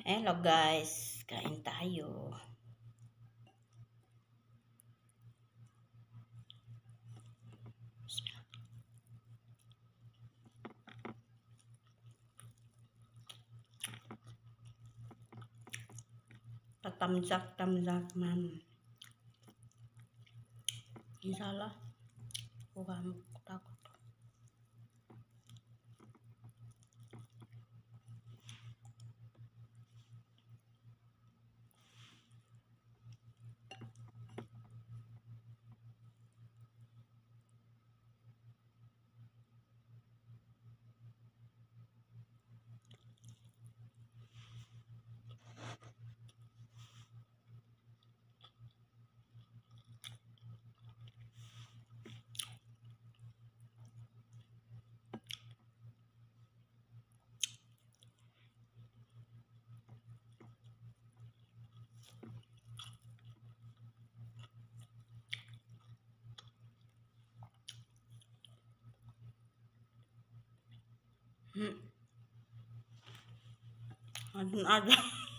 Hello guys, kain tayo. Tatamsak man. Ini salah. Bukan takut. Ada.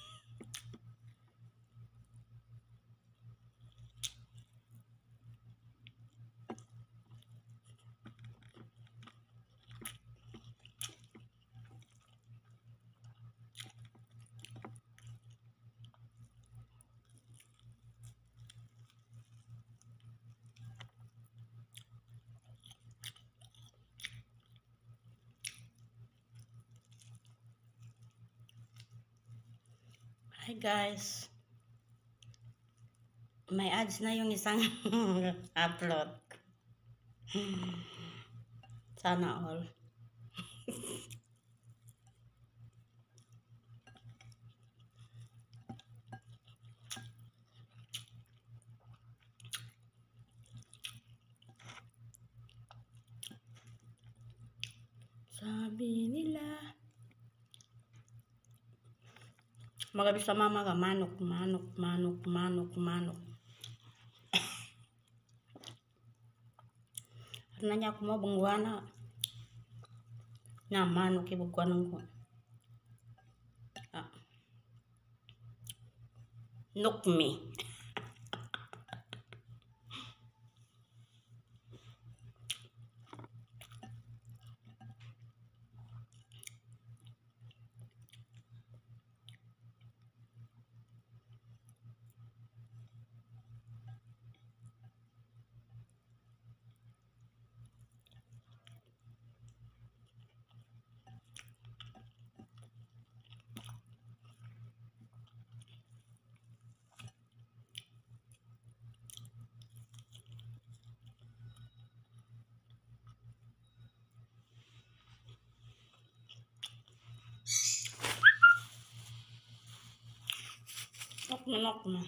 Hi guys. May ads na yung isang upload. Sana all. Sabi nila magabi sa mama ka manok. Nanya aku mau bengguana na manok ibugwan ko. Nukmi. Nok na.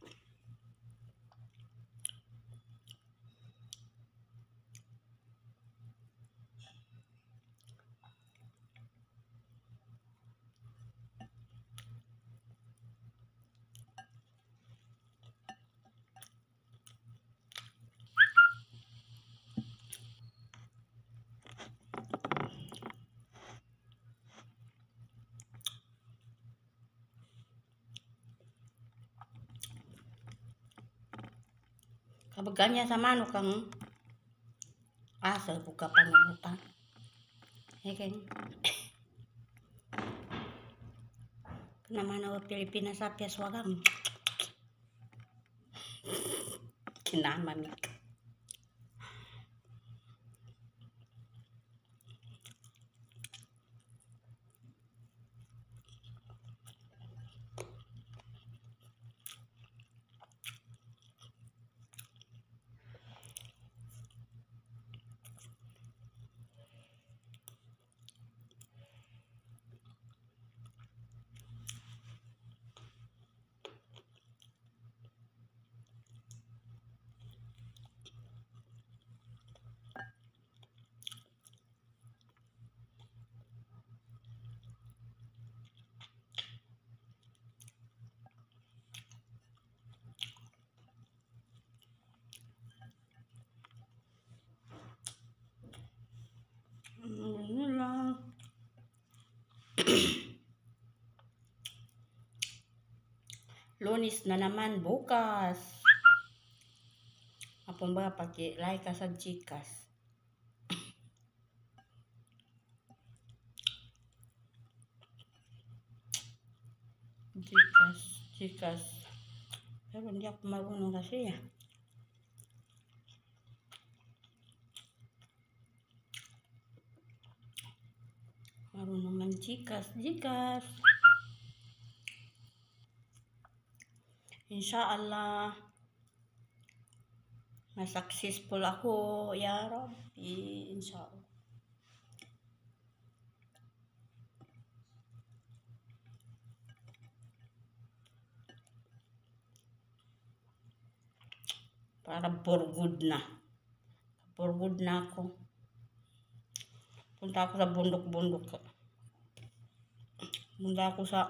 Kabaganya sa manok kang asal buka pangabutan. Kan nama Pilipinas sa piaswagang kinaman. Lunes na naman bukas. Apong ba paki-like ka sa Gcash. Gcash. Pero hindi ako marunong kasi ya. Marunong ng Gcash. Insyaallah, successful ako, ya Rabbi, insyaallah. Para for good na. For good na ako. Punta ako sa bundok-bundok. Punta ako sa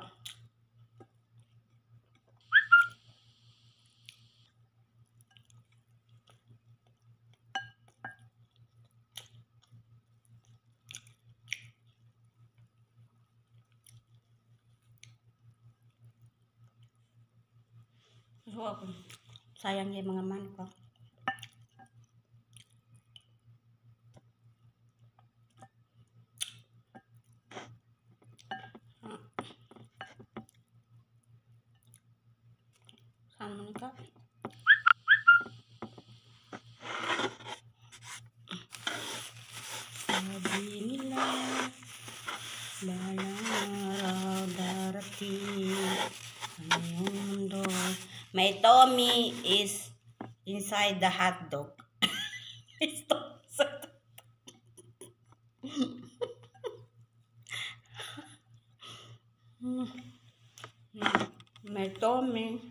ako. Sayang yung mga manok ko. Saan mo ka? Sabi nila, balang araw darating ang mundo. My tummy is inside the hot dog. My tummy,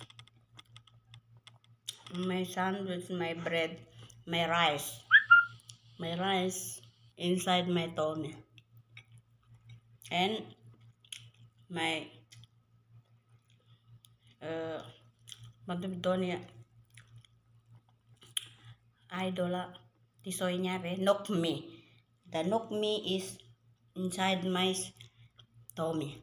my sandwich, my bread, my rice inside my tummy, and my magdudoni idola tisoy niya knock me. The knock me is inside my tummy.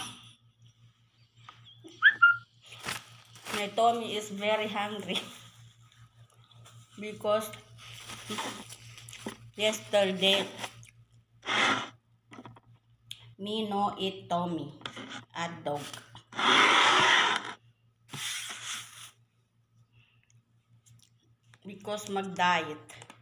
My tummy is very hungry because yesterday me no eat tummy at dog. Because mag-diet.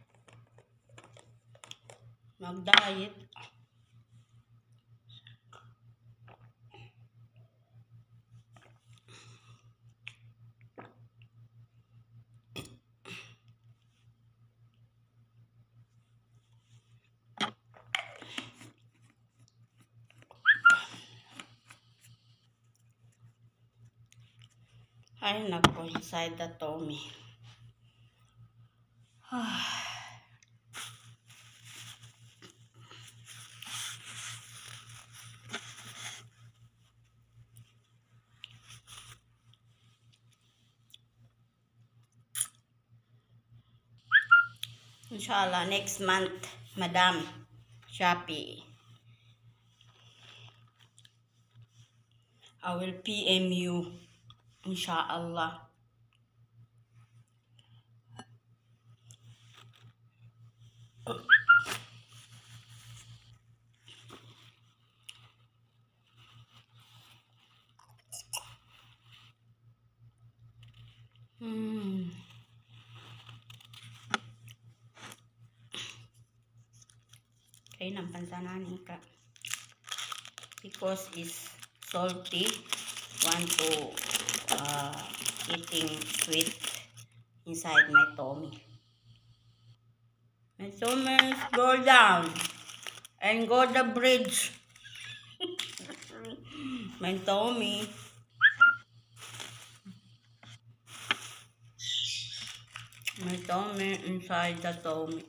Ay nako, inside the tummy. Inshallah, next month, Madam Shopee, I will PM you, inshallah. Kaya ng pansananin ka. Because it's salty, want to eating sweet inside my tummy. My tummy go down and go the bridge. My tummy. My tummy inside the tummy.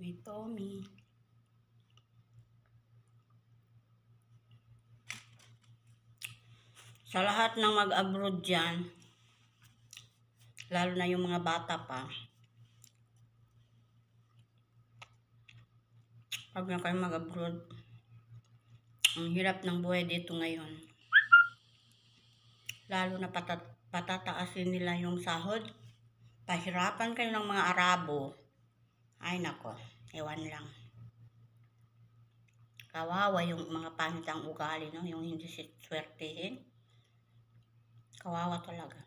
May Tommy. Sa lahat ng mag-abroad dyan, lalo na yung mga bata pa, pag na kayo mag-abroad, ang hirap ng buhay dito ngayon. Lalo na patataasin nila yung sahod. Pahirapan kayo ng mga Arabo. Ay nako, ewan lang. Kawawa yung mga pangitang ugali, no? Yung hindi swertihin. Kawawa talaga.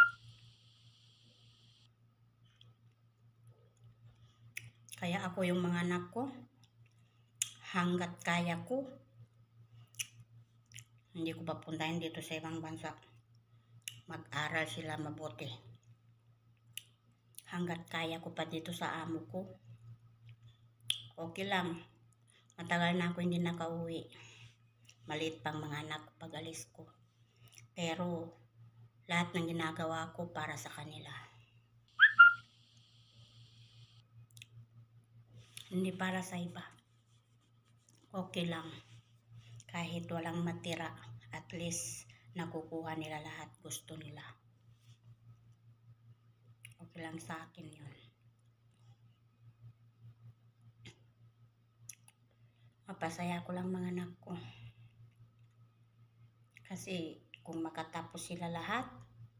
Kaya ako yung mga anak ko, hanggat kaya ko, hindi ko papuntahin dito sa ibang bansa. Mag-aral sila mabuti. Hanggat kaya ko pa dito sa amo ko, okay lang. Matagal na ako hindi nakauwi. Maliit pang mga anak ko pag alis ko. Pero lahat ng ginagawa ko para sa kanila. Hindi para sa iba. Okay lang. Kahit walang matira, at least nakukuha nila lahat gusto nila. Okay lang sa akin yun. Mapasaya ko lang mga anak ko. Kasi kung makatapos sila lahat,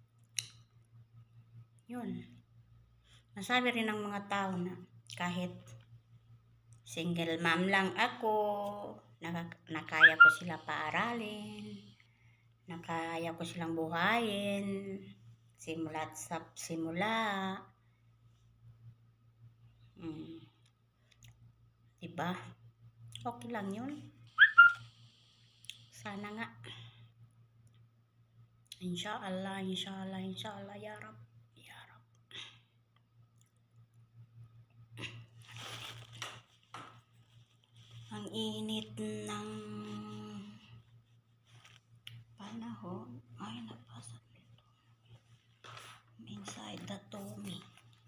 yun. Nasabi rin ng mga tao na kahit single mom lang ako, nakaya ko sila paaralin, nakaya ko silang buhayin, simula't sa simula. Diba? Okay lang yun. Sana nga. Insyaallah, insyaallah, insyaallah, ya Rab. Ya Rab. Ang init ng panahon. Ay, napasok nito. Inside the Tommy.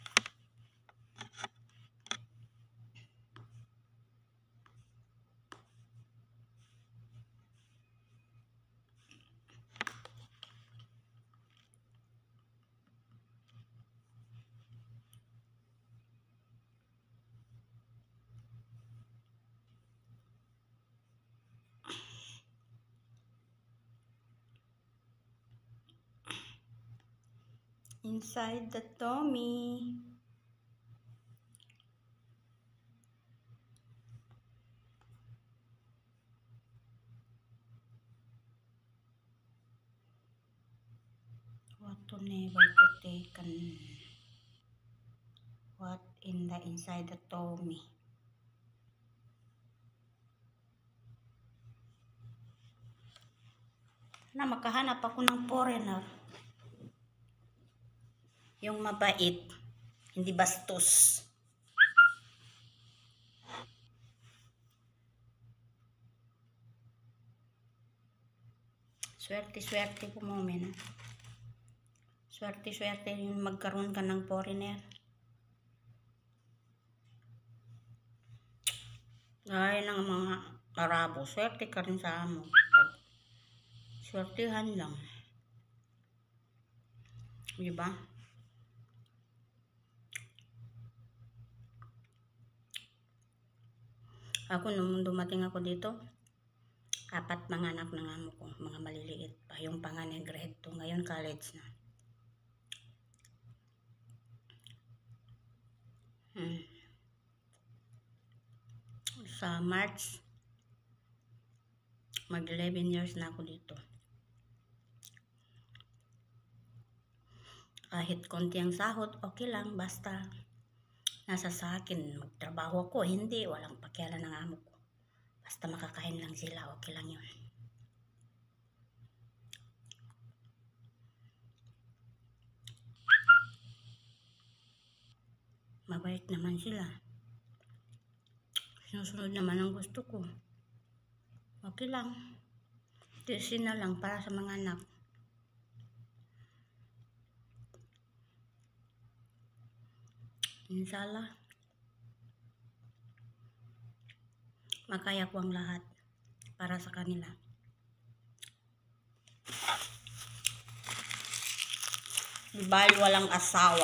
Inside the Tommy. What to never to taken. What in the inside the Tommy. Na makahanap ako ng foreigner. Yung mabait, hindi bastos. Swerte-swerte po mo, men. Swerte-swerte yung magkaroon ka ng foreigner. Gaya ng mga Arabo, swerte ka rin sa amo. Swertihan lang. Diba? Ako, nung dumating ako dito, 4 mga anak ng amo ko, mga maliliit pa. Yung panganay grade 2, ngayon college na. Sa March, mag 11 years na ako dito. Kahit konti ang sahod, okay lang, basta nasa sa akin, magtrabaho ako, hindi, walang pakialam ng amo ko. Basta makakain lang sila, okay lang yun. Mabait naman sila. Sinusunod naman ang gusto ko. Okay lang. Tiisin na lang para sa mga anak. Inshallah. makaya ko ang lahat para sa kanila. Dahil walang asawa.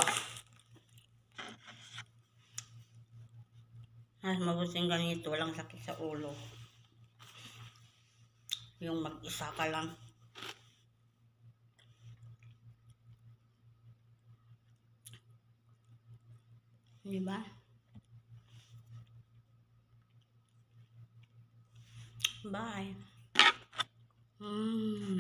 Mas mabusing ganito, walang sakit sa ulo. Yung mag-isa ka lang. Diba? Bye.